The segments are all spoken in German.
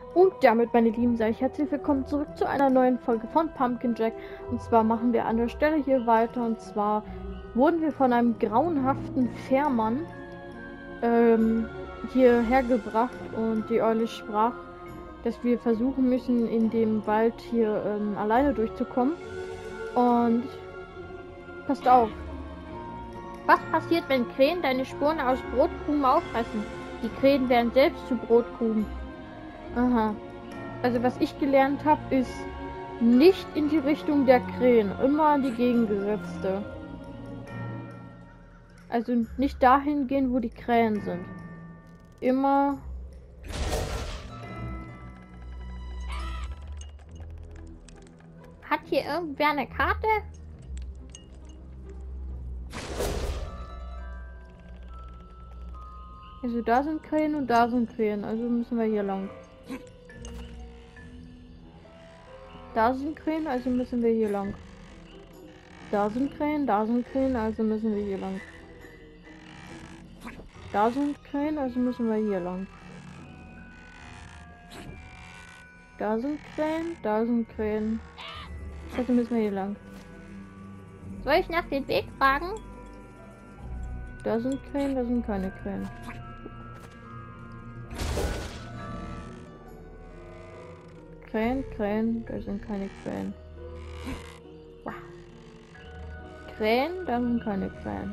Und damit, meine Lieben, sage ich herzlich willkommen zurück zu einer neuen Folge von Pumpkin Jack. Und zwar machen wir an der Stelle hier weiter. Und zwar wurden wir von einem grauenhaften Fährmann hierher gebracht. Und die Eule sprach, dass wir versuchen müssen, in dem Wald hier alleine durchzukommen. Und passt auf. Was passiert, wenn Krähen deine Spuren aus Brotkrumen auffressen? Die Krähen werden selbst zu Brotkrumen. Aha. Also was ich gelernt habe, ist nicht in die Richtung der Krähen, immer in die gegengesetzte. Also nicht dahin gehen, wo die Krähen sind. Immer... Hat hier irgendwer eine Karte? Also da sind Krähen und da sind Krähen, also müssen wir hier lang. Da sind Krähen, also müssen wir hier lang. Da sind Krähen, also müssen wir hier lang. Da sind Krähen, also müssen wir hier lang. Da sind Krähen, also müssen wir hier lang. Soll ich nach dem Weg fragen? Da sind Krähen, da sind keine Krähen. Krähen, da sind keine Krähen. Wow. Krähen, da sind keine Krähen.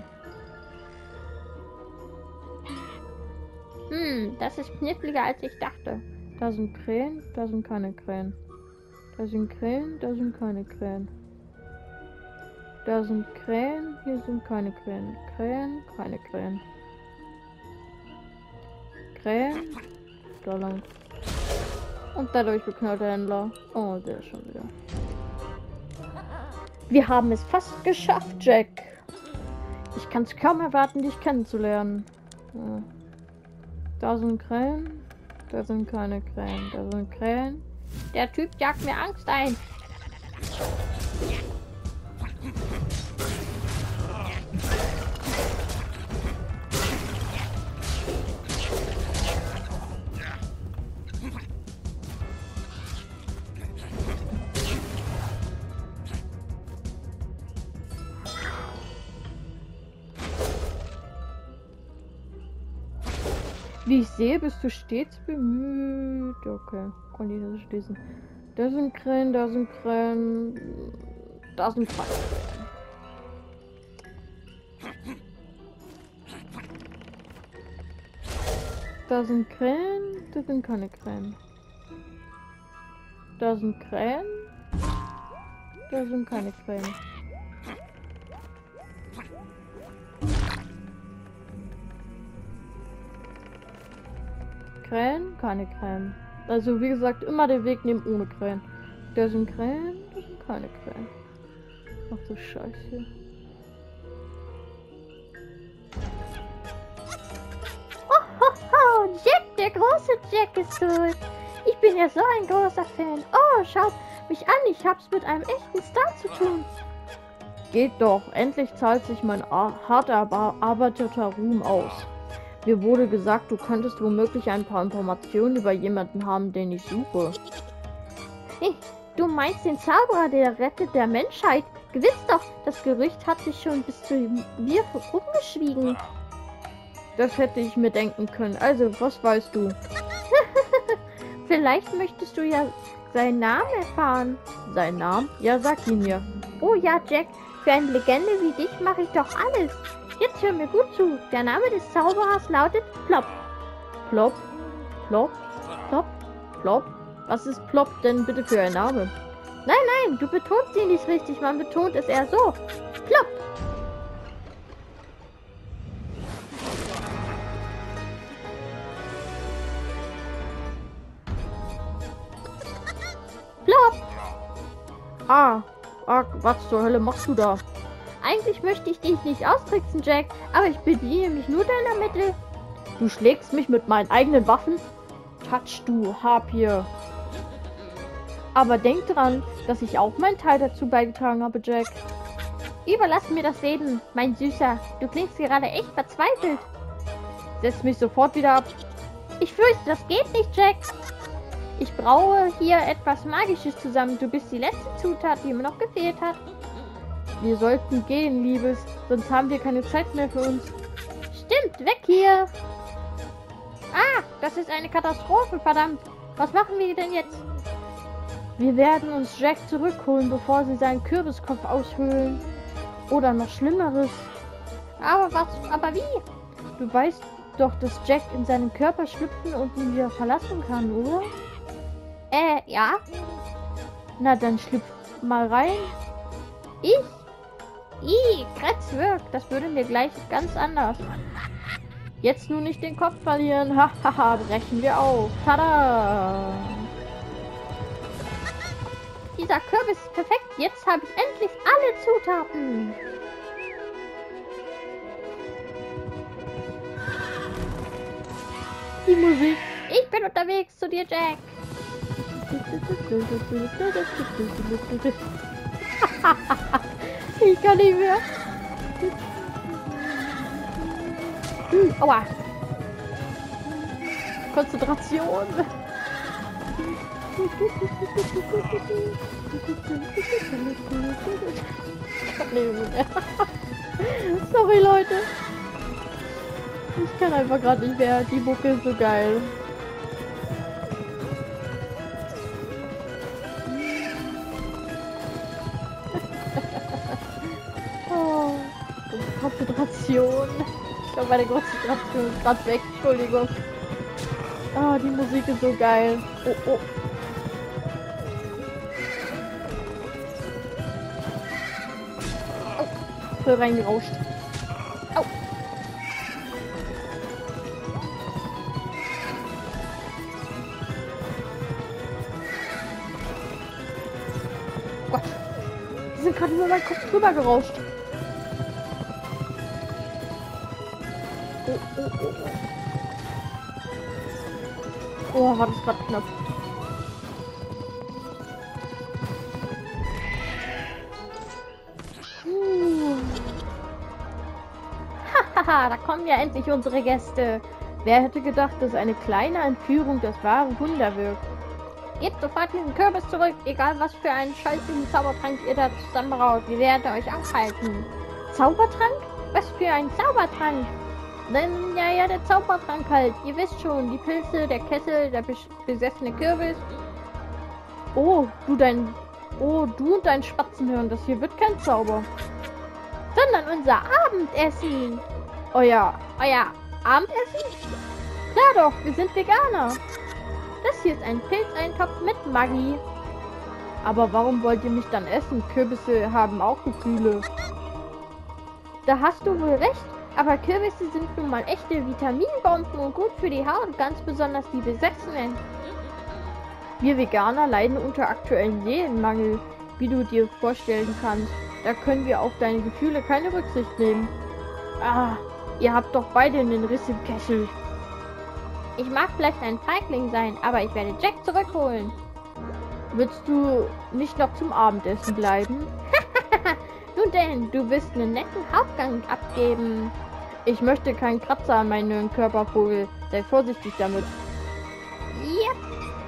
Das ist kniffliger als ich dachte. Da sind Krähen, da sind keine Krähen. Da sind Krähen, da sind keine Krähen. Da sind Krähen, hier sind keine Krähen. Krähen, keine Krähen. Krähen, da lang. Und dadurch beknallt der Händler. Oh, der ist schon wieder. Wir haben es fast geschafft, Jack. Ich kann es kaum erwarten, dich kennenzulernen. Ja. Da sind Krähen. Da sind keine Krähen. Da sind Krähen. Der Typ jagt mir Angst ein. Wie ich sehe, bist du stets bemüht. Okay, konnte ich das schließen. Da sind Krähen, da sind Krähen. Da sind zwei Krähen. Da sind Krähen, da sind keine Krähen. Da sind Krähen. Da sind keine Krähen. Krähen, keine Krähen. Also wie gesagt, immer den Weg nehmen ohne Krähen. Da sind Krähen, da sind keine Krähen. Ach so Scheiße. Oh, Jack, der große Jack ist zurück. Ich bin ja so ein großer Fan. Oh, schaut mich an, ich hab's mit einem echten Star zu tun. Geht doch, endlich zahlt sich mein hart erarbeiteter Ruhm aus. Mir wurde gesagt, du könntest womöglich ein paar Informationen über jemanden haben, den ich suche. Hey, du meinst den Zauberer, der Retter der Menschheit? Gewiss doch, das Gerücht hat sich schon bis zu mir rumgeschwiegen. Das hätte ich mir denken können. Also, was weißt du? Vielleicht möchtest du ja seinen Namen erfahren. Seinen Namen? Ja, sag ihn mir. Oh ja, Jack, für eine Legende wie dich mache ich doch alles. Jetzt hör mir gut zu. Der Name des Zauberers lautet Plop. Plop? Plop? Plop? Plop? Was ist Plop denn bitte für ein Name? Nein, nein, du betonst ihn nicht richtig. Man betont es eher so. Plop! Plop! Was zur Hölle machst du da? Eigentlich möchte ich dich nicht austricksen, Jack, aber ich bediene mich nur deiner Mittel. Du schlägst mich mit meinen eigenen Waffen? Touch, du Harpier. Aber denk dran, dass ich auch meinen Teil dazu beigetragen habe, Jack. Überlass mir das Reden, mein Süßer. Du klingst gerade echt verzweifelt. Setz mich sofort wieder ab. Ich fürchte, das geht nicht, Jack. Ich brauche hier etwas Magisches zusammen. Du bist die letzte Zutat, die mir noch gefehlt hat. Wir sollten gehen, Liebes. Sonst haben wir keine Zeit mehr für uns. Stimmt, weg hier. Ah, das ist eine Katastrophe, verdammt. Was machen wir denn jetzt? Wir werden uns Jack zurückholen, bevor sie seinen Kürbiskopf aushöhlen. Oder noch Schlimmeres. Aber wie? Du weißt doch, dass Jack in seinen Körper schlüpfen und ihn wieder verlassen kann, oder? Ja. Na, dann schlüpf mal rein. Ich? Kretz wirkt. Das würde mir gleich ganz anders. Jetzt nur nicht den Kopf verlieren. Hahaha, brechen wir auf. Tada! Dieser Kürbis ist perfekt. Jetzt habe ich endlich alle Zutaten. Die Musik. Ich bin unterwegs zu dir, Jack. Ich kann nicht mehr. Aua. Konzentration. Sorry, Leute. Ich kann einfach gerade nicht mehr. Die Mucke ist so geil. Oh, Konzentration. Ich glaube, meine Konzentration ist gerade weg. Entschuldigung. Oh, die Musik ist so geil. Oh. Voll reingerauscht. Au. Gott. Die sind gerade über meinen Kopf drüber gerauscht. Oh, war das gerade knapp. Haha, da kommen ja endlich unsere Gäste. Wer hätte gedacht, dass eine kleine Entführung das wahre Wunder wirkt? Gebt sofort diesen Kürbis zurück, egal was für einen scheußlichen Zaubertrank ihr da zusammenbraut. Wir werden euch aufhalten. Zaubertrank? Was für ein Zaubertrank? Ja, der Zaubertrank halt. Ihr wisst schon, die Pilze, der Kessel, der besessene Kürbis. Oh, du und dein Spatzenhirn, das hier wird kein Zauber. Sondern unser Abendessen. Euer Abendessen? Klar doch, wir sind Veganer. Das hier ist ein Pilzeintopf mit Maggi. Aber warum wollt ihr mich dann essen? Kürbisse haben auch Gefühle. Da hast du wohl recht. Aber Kürbisse sind nun mal echte Vitaminbomben und gut für die Haut, ganz besonders die Besessenen. Wir Veganer leiden unter aktuellen Seelenmangel, wie du dir vorstellen kannst. Da können wir auf deine Gefühle keine Rücksicht nehmen. Ah, ihr habt doch beide einen Riss im Kessel. Ich mag vielleicht ein Feigling sein, aber ich werde Jack zurückholen. Willst du nicht noch zum Abendessen bleiben? Nun denn, du wirst einen netten Hauptgang abgeben. Ich möchte keinen Kratzer an meinem Körpervogel. Sei vorsichtig damit. Yep.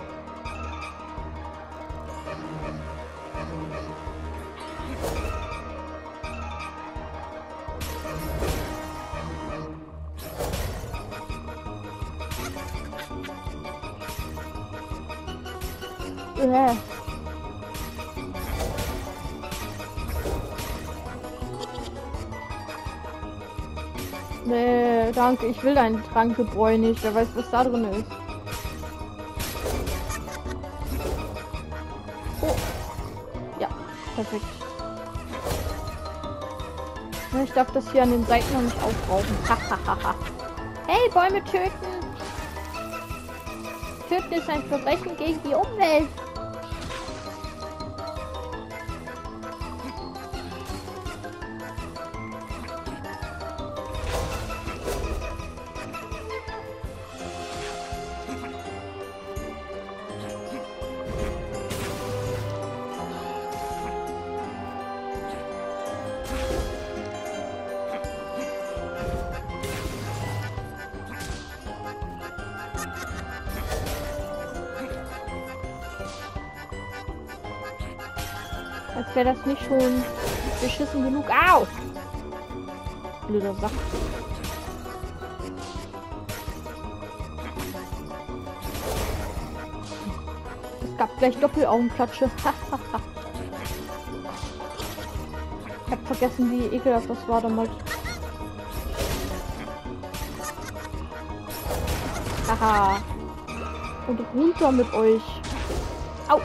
Nee, danke. Ich will deinen Trankgebräu nicht. Wer weiß, was da drin ist. Oh. Ja, perfekt. Ich darf das hier an den Seiten noch nicht aufbrauchen. Hey, Bäume töten! Töten ist ein Verbrechen gegen die Umwelt. Als wäre das nicht schon beschissen genug. Au! Blöder Sack. Es gab gleich Doppelaugenklatsche. Ich hab vergessen, wie ekelhaft das war damals. Haha. Und runter mit euch. Au!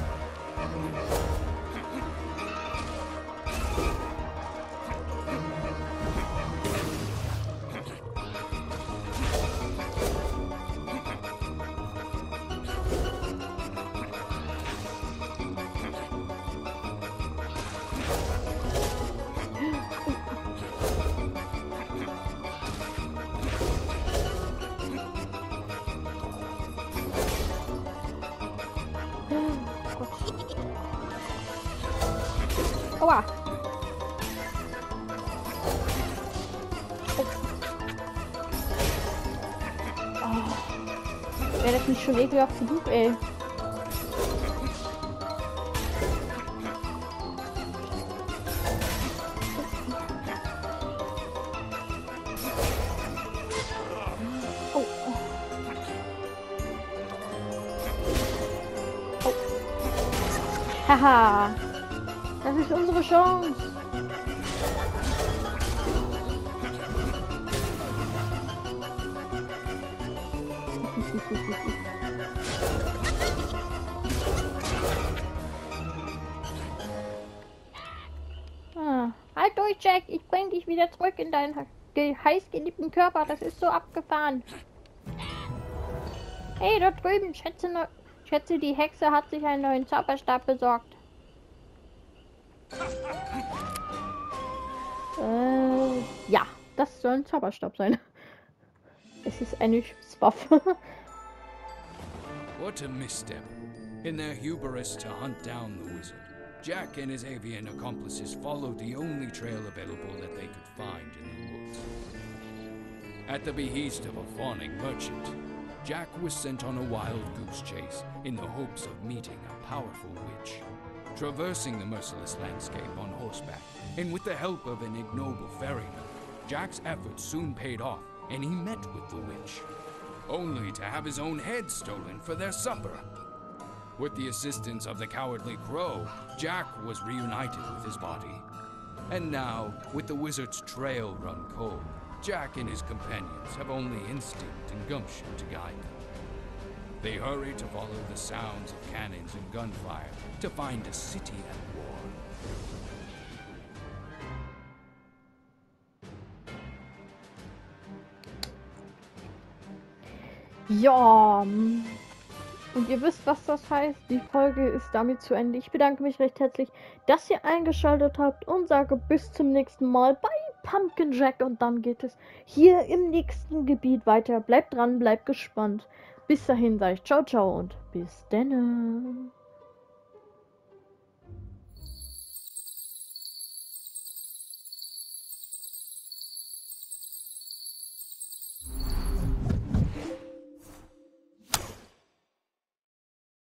Aua! Oh. Wäre das nicht schon ekelhaft genug, ey? Oh. Oh. Haha! Das ist unsere Chance. Halt durch, Jack. Ich bring dich wieder zurück in deinen heiß geliebten Körper. Das ist so abgefahren. Hey, dort drüben. Schätze, die Hexe hat sich einen neuen Zauberstab besorgt. Ja, das soll ein Zauberstab sein. Es ist eine Schusswaffe. What a misstep. In their hubris to hunt down the wizard, Jack and his avian accomplices followed the only trail available that they could find in the woods. At the behest of a fawning merchant, Jack was sent on a wild goose chase in the hopes of meeting a powerful witch. Traversing the merciless landscape on horseback, and with the help of an ignoble ferryman, Jack's efforts soon paid off, and he met with the witch, only to have his own head stolen for their supper. With the assistance of the cowardly crow, Jack was reunited with his body. And now, with the wizard's trail run cold, Jack and his companions have only instinct and gumption to guide them. They hurry to follow the sounds of cannons and gunfire to find a city at war. Ja, und ihr wisst, was das heißt. Die Folge ist damit zu Ende. Ich bedanke mich recht herzlich, dass ihr eingeschaltet habt und sage bis zum nächsten Mal bei Pumpkin Jack. Und dann geht es hier im nächsten Gebiet weiter. Bleibt dran, bleibt gespannt. Bis dahin sage ich ciao, ciao und bis denne.